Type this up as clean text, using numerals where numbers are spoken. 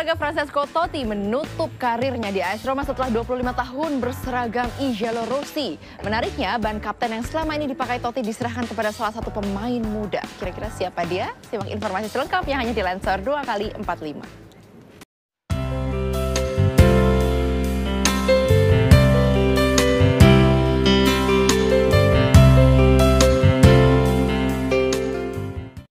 Olahraga Francesco Totti menutup karirnya di AS Roma setelah 25 tahun berseragam I Giallorossi. Menariknya, ban kapten yang selama ini dipakai Totti diserahkan kepada salah satu pemain muda. Kira-kira siapa dia? Simak informasi selengkapnya hanya di Lenser 2x45.